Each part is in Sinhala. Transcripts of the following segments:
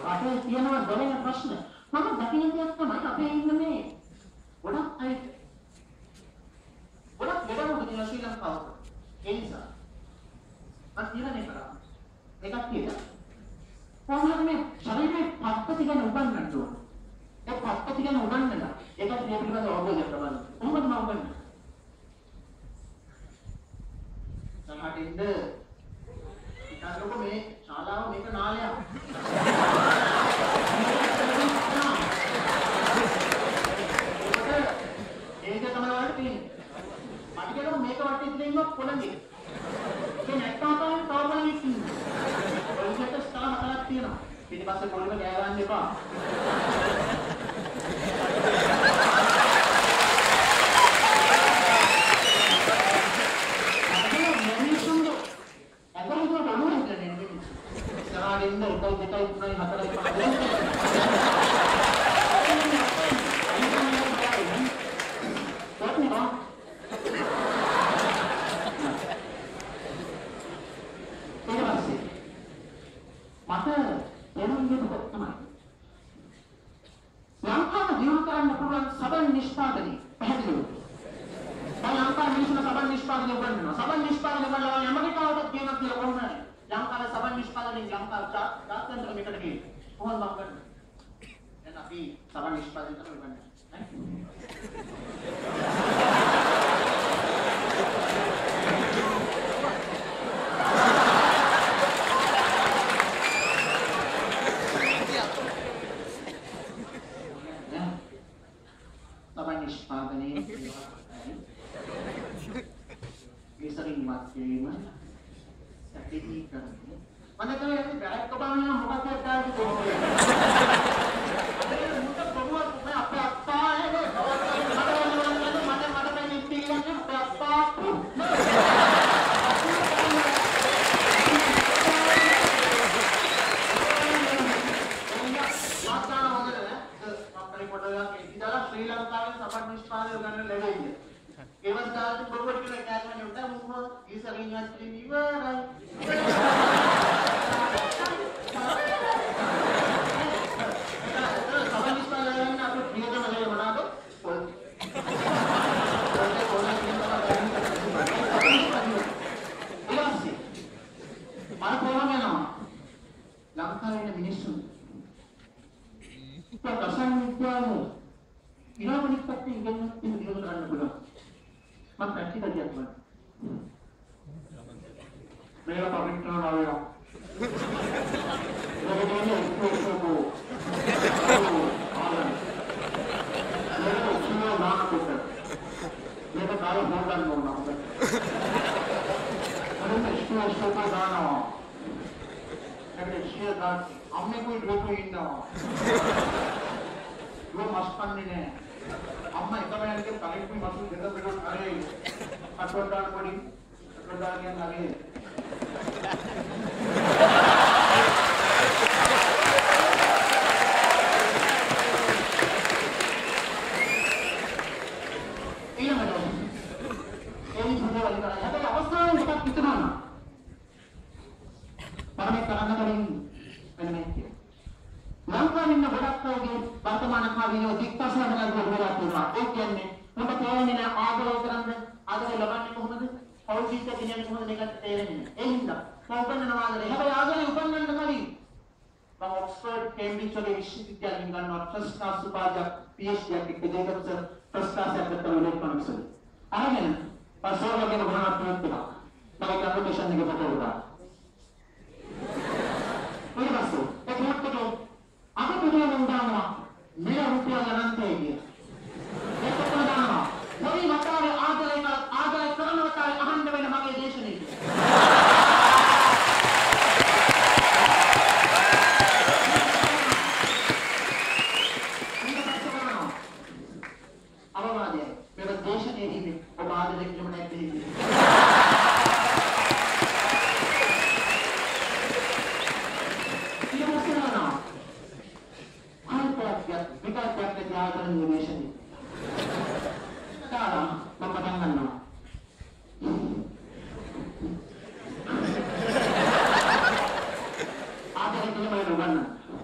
රටේ තියෙනවා ගොඩන ප්‍රශ්න. මම දකින්න දෙයක් තමයි අපේ ඉන්න මේ ගොඩක් අය ගොඩක් වෙනම තියෙන ශ්‍රී ලංකාවට. ඒ නිසා මම තීරණය කරා. එකක් කියලා. කොහොමද මේ ශරීරයේ පද්ධති ගැන උගන්වන්න ඕන. ඒ පද්ධති ගැන උගන්වලා ඒකට මේ පිළිබඳව අවබෝධයක් ලබන්න. කොහොමද මම උගන්වන්නේ? සමහරින්ද ඉතින් මේ ශාලාව මේක නාලයක්. ඒක තමයි වලට තියෙන්නේ. මට කියනවා මේක වටේ තියෙනවා පොළඟේ. ඒක නැත්තම් තමයි තවමයි ඉන්නේ. ඔයකට ස්ථාන හතරක් තියෙනවා. ඊට පස්සේ පොළඟ ගෑ ගන්න එපා.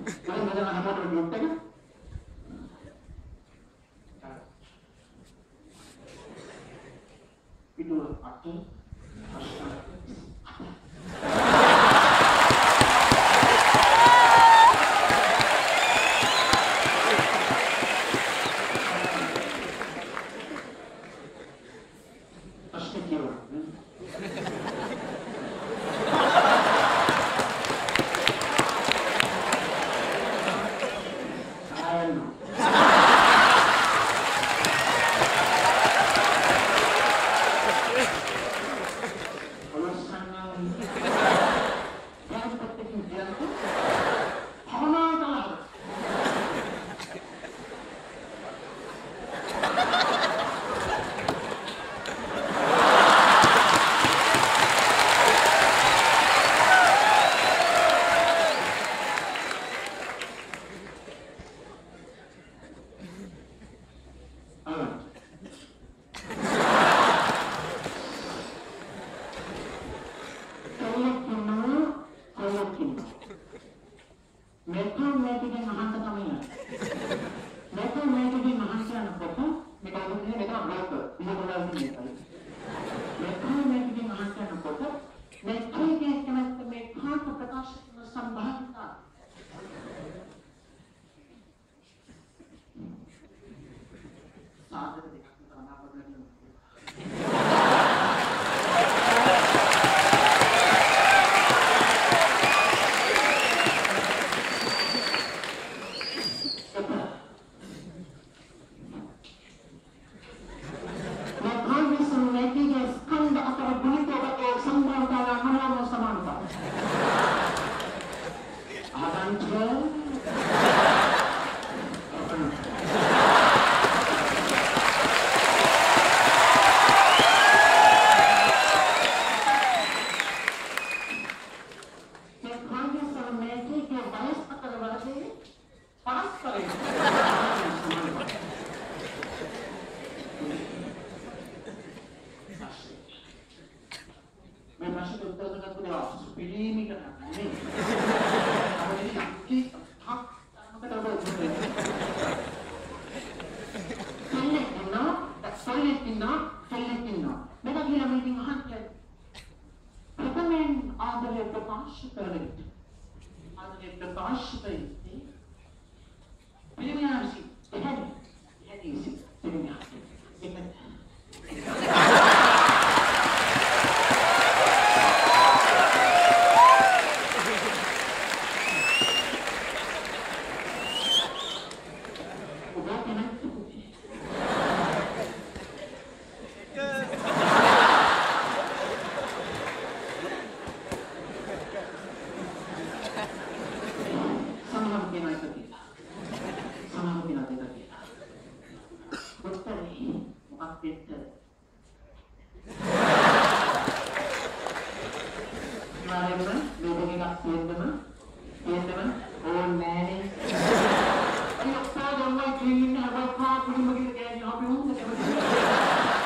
Kalau kita nak buat dulu tak? Itu apa?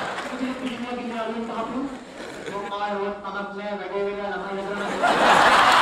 Mau kalau anak saya bagaimana namanya?